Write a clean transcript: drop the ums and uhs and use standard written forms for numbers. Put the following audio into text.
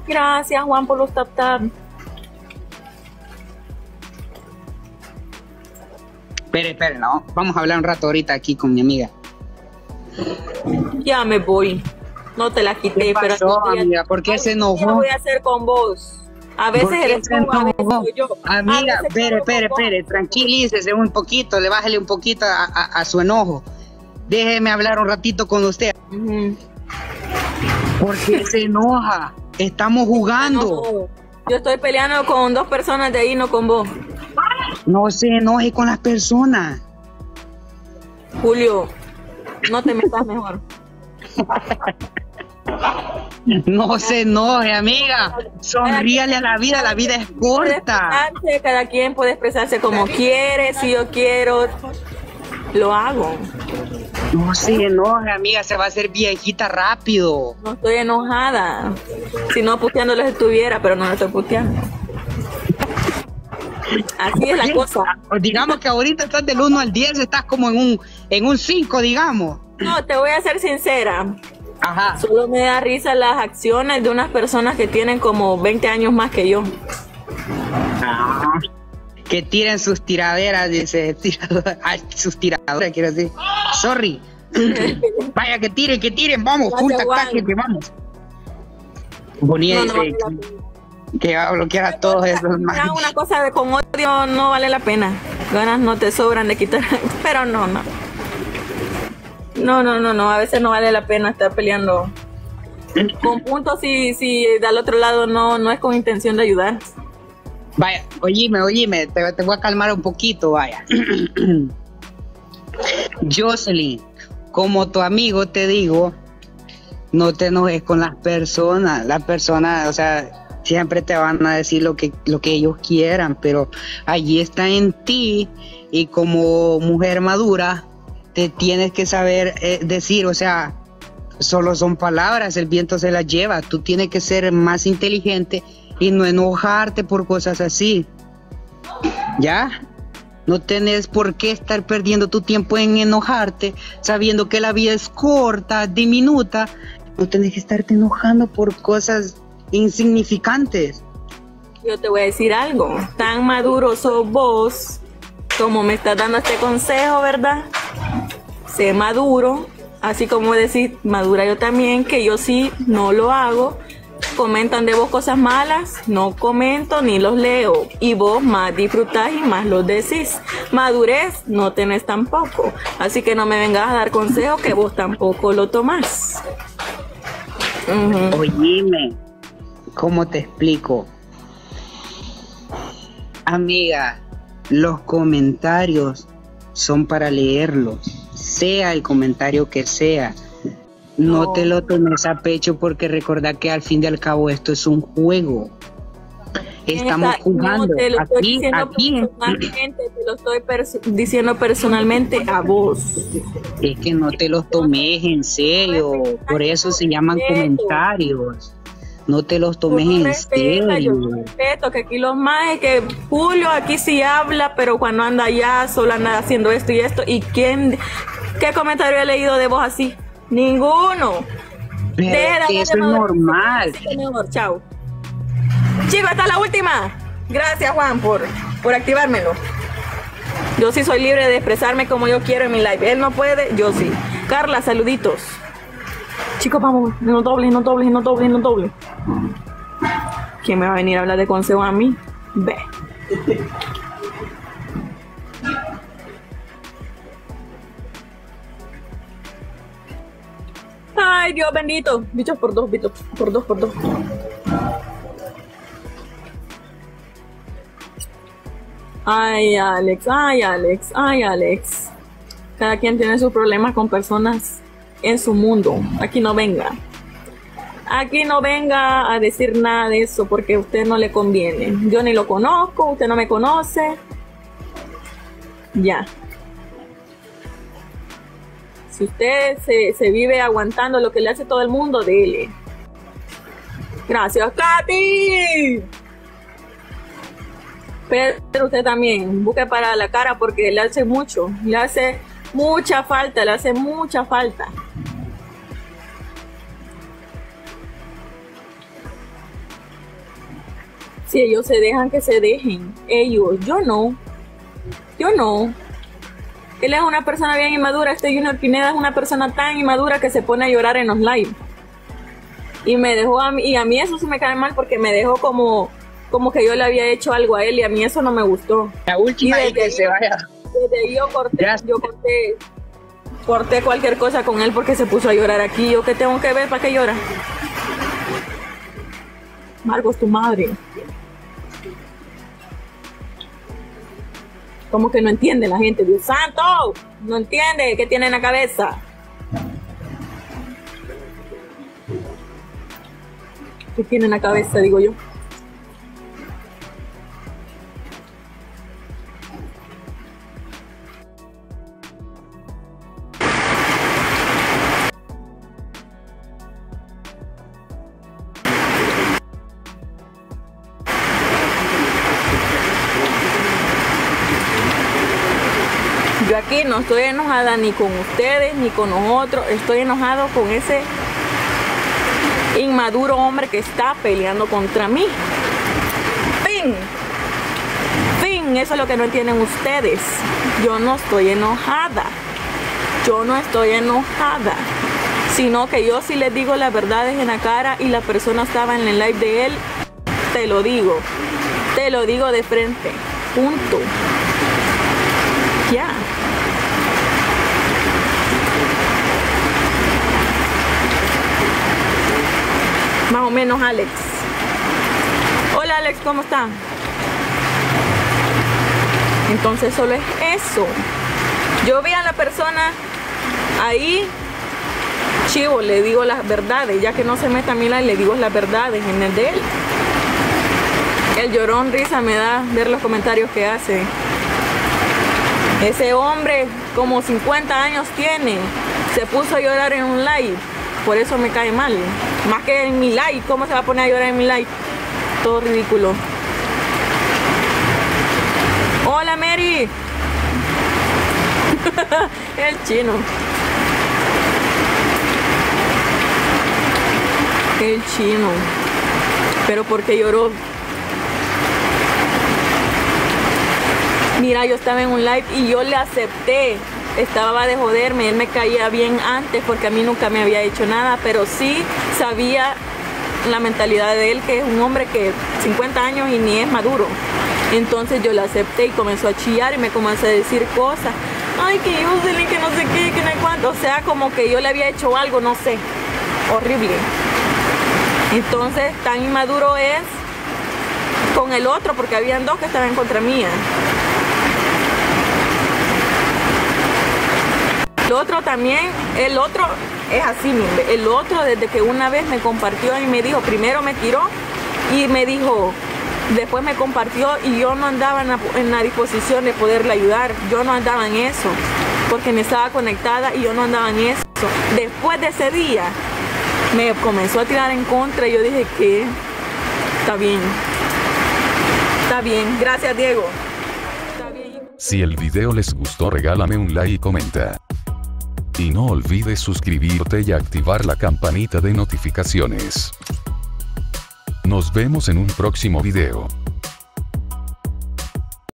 Gracias, Juan, por los tap tap. Espere, no. Vamos a hablar un rato ahorita aquí con mi amiga. Ya me voy. No te la quité, ¿Qué pasó, pero amiga? ¿Por qué se enojó? ¿Qué voy a hacer con vos? A veces eres tú, a veces soy yo. Amiga, espere, tranquilícese un poquito, le bájale un poquito a su enojo. Déjeme hablar un ratito con usted. ¿Por qué se enoja? Estamos jugando. Yo estoy peleando con dos personas de ahí, no con vos. No se enoje con las personas. Julio, no te metas mejor. No se enoje, amiga. Sonríale a la vida es corta. Cada quien puede expresarse como quiere. Si yo quiero, lo hago. No se enoje, amiga, se va a hacer viejita rápido. No estoy enojada. Si no, puteándoles estuviera, pero no lo estoy puteando. Así es la cosa. Digamos que ahorita estás del 1 al 10, estás como en un 5, digamos. No, te voy a ser sincera. Ajá. Solo me da risa las acciones de unas personas que tienen como 20 años más que yo. Que tiren sus tiraderas, dice. Sus tiraderas, quiero decir. Sorry. Vaya, que tiren, vamos. Full ataque, que vamos. Bonita dice que va a bloquear a todos esos más. Una cosa de con odio no vale la pena. Ganas no te sobran de quitar. Pero no. No, a veces no vale la pena estar peleando con puntos si del otro lado no es con intención de ayudar. Vaya, oíme, te voy a calmar un poquito, vaya. Jocelyn, como tu amigo te digo, no te enojes con las personas, o sea, siempre te van a decir lo que ellos quieran, pero allí está en ti y como mujer madura, te tienes que saber decir, o sea, solo son palabras, el viento se las lleva, tú tienes que ser más inteligente y no enojarte por cosas así, ¿ya? No tenés por qué estar perdiendo tu tiempo en enojarte, sabiendo que la vida es corta, diminuta, no tenés que estarte enojando por cosas insignificantes. Yo te voy a decir algo, tan maduro sos vos como me estás dando este consejo, ¿verdad? Sé maduro, así como decir madura yo también, que yo sí no lo hago. Comentan de vos cosas malas, no comento ni los leo, y vos más disfrutás y más los decís. Madurez no tenés tampoco, así que no me vengas a dar consejos que vos tampoco lo tomás. Oíme, ¿cómo te explico? Amiga, los comentarios son para leerlos, sea el comentario que sea. No te lo tomes a pecho porque recordá que al fin y al cabo esto es un juego. Estamos jugando. No te lo estoy diciendo personalmente, te lo estoy diciendo personalmente a vos. Es que no te los tomes en serio, por eso se llaman comentarios. No te los tomes en serio. Yo respeto que aquí los más es que Julio aquí sí habla, pero cuando anda allá solo anda haciendo esto y esto. ¿Y qué comentario he leído de vos así? Ninguno. Pero eso es normal. Chao. Chicos, hasta la última. Gracias, Juan, por activármelo. Yo sí soy libre de expresarme como yo quiero en mi live. Él no puede, yo sí. Carla, saluditos. Chicos, vamos, no doble. ¿Quién me va a venir a hablar de consejo a mí? Ve. Ay, Dios bendito. Bichos por dos. Ay, Alex. Cada quien tiene sus problemas con personas en su mundo. Aquí no venga a decir nada de eso porque a usted no le conviene. Yo ni lo conozco, usted no me conoce. Ya. Si usted se vive aguantando lo que le hace todo el mundo, dele. Gracias, Katy. Pero usted también, busque para la cara porque le hace mucho. Le hace mucha falta. Si ellos se dejan, que se dejen. Ellos, yo no. Yo no. Él es una persona bien inmadura. Este Junior Pineda es una persona tan inmadura que se pone a llorar en los live. Y me dejó a mí, y a mí eso sí me cae mal porque me dejó como que yo le había hecho algo a él y a mí eso no me gustó. La última y que se vaya. Desde ahí corté cualquier cosa con él porque se puso a llorar aquí. ¿Yo qué tengo que ver para que llora? Margos, tu madre. Como que no entiende la gente. Dios santo, no entiende qué tiene en la cabeza. ¿Qué tiene en la cabeza, digo yo? Yo aquí no estoy enojada ni con ustedes ni con nosotros, estoy enojado con ese inmaduro hombre que está peleando contra mí. Fin. Fin, eso es lo que no entienden ustedes. Yo no estoy enojada. Yo no estoy enojada. Sino que yo sí les digo las verdades en la cara y la persona estaba en el live de él, te lo digo. Te lo digo de frente. Punto. Ya. Más o menos, Alex. Hola, Alex, ¿cómo está? Entonces solo es eso. Yo vi a la persona ahí, chivo, le digo las verdades, ya que no se meta a mi live, le digo las verdades en el de él. El llorón risa me da ver los comentarios que hace. Ese hombre como 50 años tiene, se puso a llorar en un live, por eso me cae mal. Más que en mi live, ¿cómo se va a poner a llorar en mi live? Todo ridículo. Hola, Mary. El chino. El chino. Pero ¿por qué lloró? Mira, yo estaba en un live y yo le acepté. Estaba de joderme, él me caía bien antes porque a mí nunca me había hecho nada, pero sí sabía la mentalidad de él, que es un hombre que 50 años y ni es maduro. Entonces yo le acepté y comenzó a chillar y me comenzó a decir cosas. Ay, que yo sé que no sé qué, que no sé cuánto. O sea, como que yo le había hecho algo, no sé. Horrible. Entonces, tan inmaduro es con el otro, porque habían dos que estaban en contra mía. El otro también, el otro es así, mire. El otro, desde que una vez me compartió y me dijo, primero me tiró y me dijo, después me compartió y yo no andaba en la disposición de poderle ayudar. Yo no andaba en eso, porque me estaba conectada y yo no andaba en eso. Después de ese día, me comenzó a tirar en contra y yo dije que está bien. Está bien, gracias, Diego. Está bien. Si el video les gustó, regálame un like y comenta. Y no olvides suscribirte y activar la campanita de notificaciones. Nos vemos en un próximo video.